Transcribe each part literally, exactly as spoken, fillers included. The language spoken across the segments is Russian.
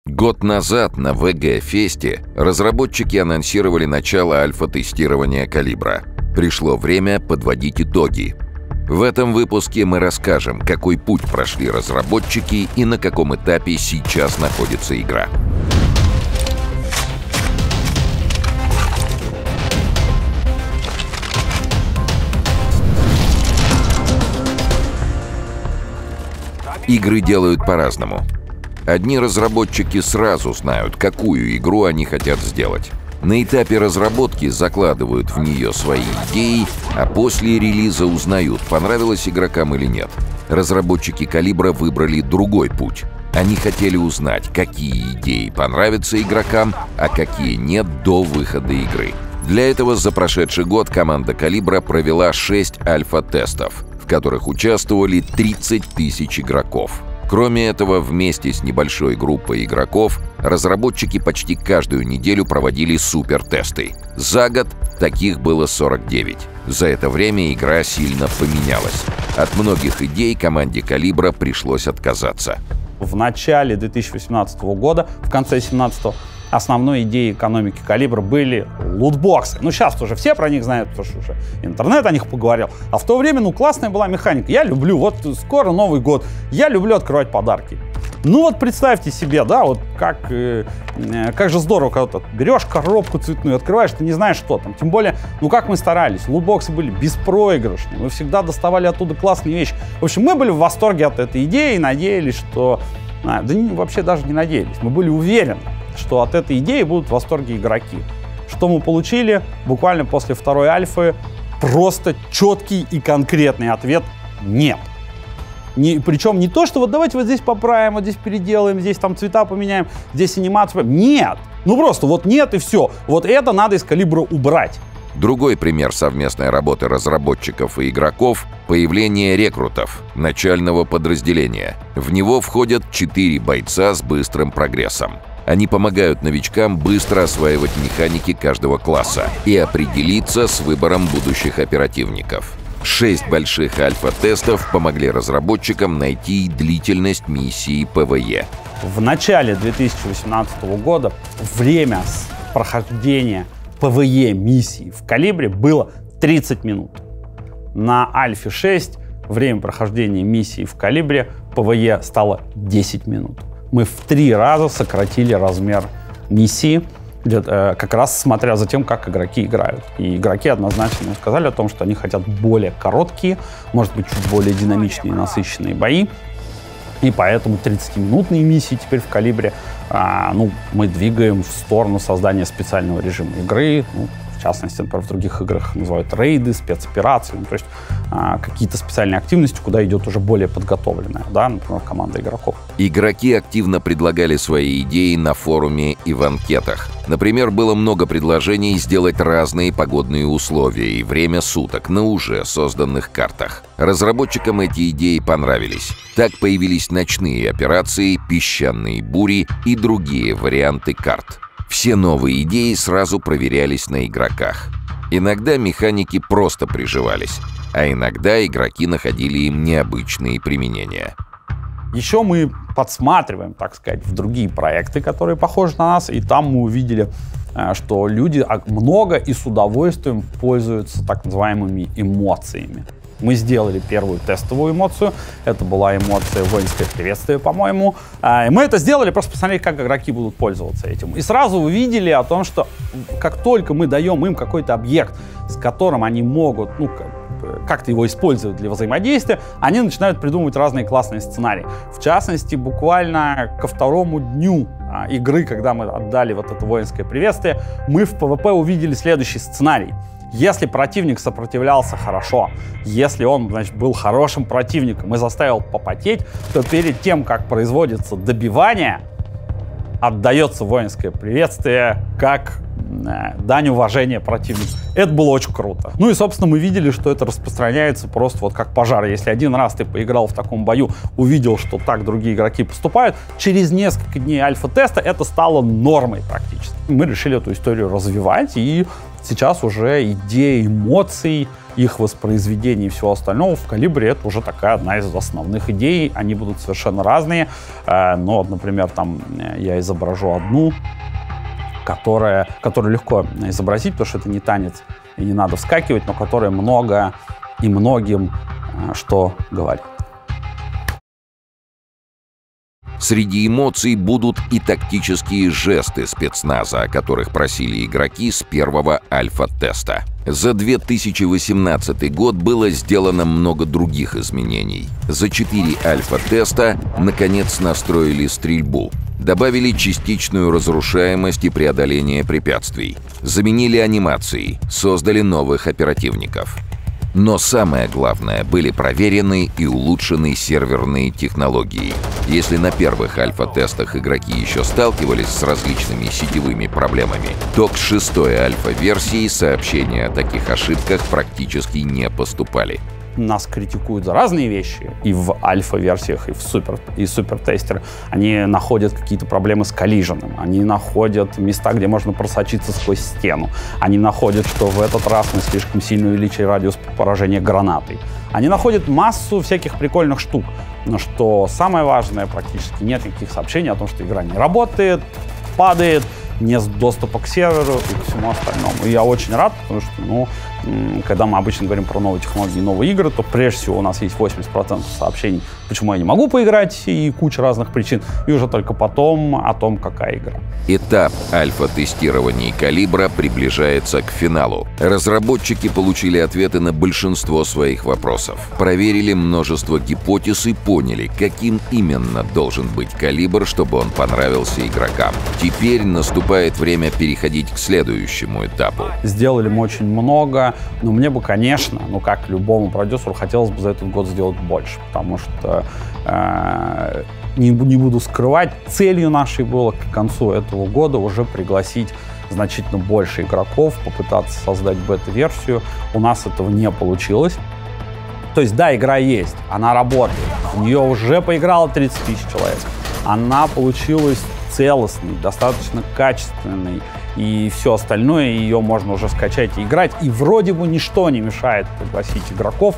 Год назад на ви джи-фесте разработчики анонсировали начало альфа-тестирования «Калибра». Пришло время подводить итоги. В этом выпуске мы расскажем, какой путь прошли разработчики и на каком этапе сейчас находится игра. Игры делают по-разному. Одни разработчики сразу знают, какую игру они хотят сделать. На этапе разработки закладывают в нее свои идеи, а после релиза узнают, понравилось игрокам или нет. Разработчики «Калибра» выбрали другой путь. Они хотели узнать, какие идеи понравятся игрокам, а какие нет до выхода игры. Для этого за прошедший год команда «Калибра» провела шесть альфа-тестов, в которых участвовали тридцать тысяч игроков. Кроме этого, вместе с небольшой группой игроков разработчики почти каждую неделю проводили супертесты. За год таких было сорок девять. За это время игра сильно поменялась. От многих идей команде «Калибра» пришлось отказаться. В начале две тысячи восемнадцатого года, в конце две тысячи семнадцатого, основной идеей экономики «Калибра» были лутбоксы. Ну, сейчас уже все про них знают, потому что уже интернет о них поговорил. А в то время, ну, классная была механика. Я люблю, вот скоро Новый год, я люблю открывать подарки. Ну, вот представьте себе, да, вот как, э, как же здорово, когда ты берешь коробку цветную, открываешь, ты не знаешь, что там. Тем более, ну, как мы старались, лутбоксы были беспроигрышные, мы всегда доставали оттуда классные вещи. В общем, мы были в восторге от этой идеи и надеялись, что... А, да не, вообще даже не надеялись, мы были уверены, что от этой идеи будут в восторге игроки. Что мы получили буквально после второй альфы? Просто четкий и конкретный ответ – нет. Не, причем не то, что вот давайте вот здесь поправим, вот здесь переделаем, здесь там цвета поменяем, здесь анимацию. Нет. Ну просто вот нет и все. Вот это надо из «Калибра» убрать. Другой пример совместной работы разработчиков и игроков – появление рекрутов, начального подразделения. В него входят четыре бойца с быстрым прогрессом. Они помогают новичкам быстро осваивать механики каждого класса и определиться с выбором будущих оперативников. Шесть больших альфа-тестов помогли разработчикам найти длительность миссии пэ вэ е. В начале две тысячи восемнадцатого года время прохождения пэ вэ е миссии в «Калибре» было тридцать минут. На альфе шесть время прохождения миссии в «Калибре» пэ вэ е стало десять минут. Мы в три раза сократили размер миссии, как раз смотря за тем, как игроки играют. И игроки однозначно сказали о том, что они хотят более короткие, может быть, чуть более динамичные и насыщенные бои. И поэтому тридцатиминутные миссии теперь в «Калибре» а, ну, мы двигаем в сторону создания специального режима игры. Ну, в частности, например, в других играх называют рейды, спецоперации, ну, то есть а, какие-то специальные активности, куда идет уже более подготовленная, да, например, команда игроков. Игроки активно предлагали свои идеи на форуме и в анкетах. Например, было много предложений сделать разные погодные условия и время суток на уже созданных картах. Разработчикам эти идеи понравились. Так появились ночные операции, песчаные бури и другие варианты карт. Все новые идеи сразу проверялись на игроках. Иногда механики просто приживались, а иногда игроки находили им необычные применения. Еще мы подсматриваем, так сказать, в другие проекты, которые похожи на нас, и там мы увидели, что люди много и с удовольствием пользуются так называемыми эмоциями. Мы сделали первую тестовую эмоцию. Это была эмоция «Воинское приветствие», по-моему. И мы это сделали, просто посмотреть, как игроки будут пользоваться этим. И сразу увидели о том, что как только мы даем им какой-то объект, с которым они могут, ну, как-то его использовать для взаимодействия, они начинают придумывать разные классные сценарии. В частности, буквально ко второму дню а, игры, когда мы отдали вот это «Воинское приветствие», мы в пэ вэ пэ увидели следующий сценарий. Если противник сопротивлялся хорошо, если он, значит, был хорошим противником и заставил попотеть, то перед тем, как производится добивание, отдается воинское приветствие как э, дань уважения противнику. Это было очень круто. Ну и, собственно, мы видели, что это распространяется просто вот как пожар. Если один раз ты поиграл в таком бою, увидел, что так другие игроки поступают, через несколько дней альфа-теста это стало нормой практически. Мы решили эту историю развивать и сейчас уже идея эмоций, их воспроизведения и всего остального в «Калибре» это уже такая одна из основных идей. Они будут совершенно разные. Но, вот, например, там я изображу одну, которая, которую легко изобразить, потому что это не танец и не надо вскакивать, но которая много и многим что говорит. Среди эмоций будут и тактические жесты спецназа, о которых просили игроки с первого альфа-теста. За две тысячи восемнадцатый год было сделано много других изменений. За четыре альфа-теста наконец настроили стрельбу. Добавили частичную разрушаемость и преодоление препятствий. Заменили анимации, создали новых оперативников. Но самое главное, были проверены и улучшены серверные технологии. Если на первых альфа-тестах игроки еще сталкивались с различными сетевыми проблемами, то к шестой альфа-версии сообщения о таких ошибках практически не поступали. Нас критикуют за разные вещи, и в альфа-версиях, и в супер, и супер-тестеры. Они находят какие-то проблемы с коллиженом, они находят места, где можно просочиться сквозь стену, они находят, что в этот раз мы слишком сильно увеличили радиус поражения гранатой. Они находят массу всяких прикольных штук, но что самое важное, практически нет никаких сообщений о том, что игра не работает, падает, нет доступа к серверу и к всему остальному. И я очень рад, потому что, ну, когда мы обычно говорим про новые технологии, новые игры, то прежде всего у нас есть восемьдесят процентов сообщений, почему я не могу поиграть, и куча разных причин, и уже только потом о том, какая игра. Этап альфа-тестирования «Калибра» приближается к финалу. Разработчики получили ответы на большинство своих вопросов, проверили множество гипотез и поняли, каким именно должен быть «Калибр», чтобы он понравился игрокам. Теперь наступает время переходить к следующему этапу. Сделали мы очень много, но мне бы, конечно, ну как любому продюсеру, хотелось бы за этот год сделать больше, потому что э, не, не буду скрывать, целью нашей было к концу этого года уже пригласить значительно больше игроков, попытаться создать бета-версию. У нас этого не получилось. То есть, да, игра есть, она работает, в нее уже поиграло тридцать тысяч человек. Она получилась целостной, достаточно качественной, и все остальное, ее можно уже скачать и играть. И вроде бы ничто не мешает пригласить игроков,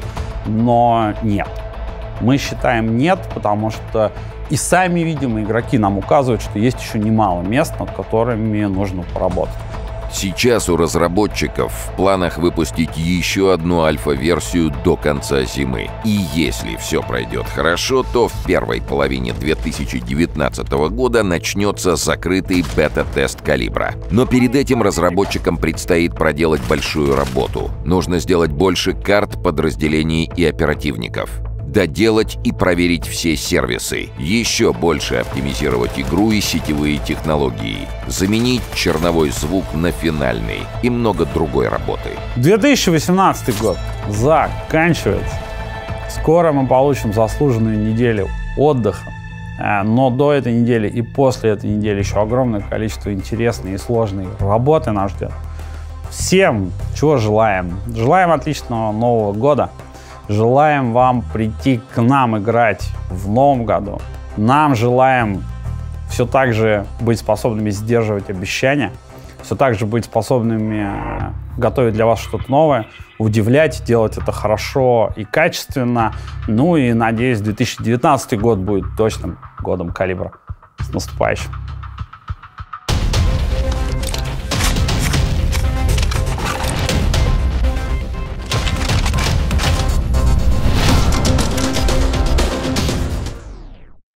но нет. Мы считаем нет, потому что и сами видим, и игроки нам указывают, что есть еще немало мест, над которыми нужно поработать. Сейчас у разработчиков в планах выпустить еще одну альфа-версию до конца зимы. И если все пройдет хорошо, то в первой половине две тысячи девятнадцатого года начнется закрытый бета-тест «Калибра». Но перед этим разработчикам предстоит проделать большую работу. Нужно сделать больше карт, подразделений и оперативников. Доделать и проверить все сервисы, еще больше оптимизировать игру и сетевые технологии, заменить черновой звук на финальный и много другой работы. две тысячи восемнадцатый год заканчивается. Скоро мы получим заслуженную неделю отдыха, но до этой недели и после этой недели еще огромное количество интересной и сложной работы нас ждет. Всем чего желаем? Желаем отличного Нового года. Желаем вам прийти к нам играть в новом году. Нам желаем все так же быть способными сдерживать обещания, все так же быть способными готовить для вас что-то новое, удивлять, делать это хорошо и качественно. Ну и, надеюсь, две тысячи девятнадцатый год будет точным годом «Калибра». С наступающим!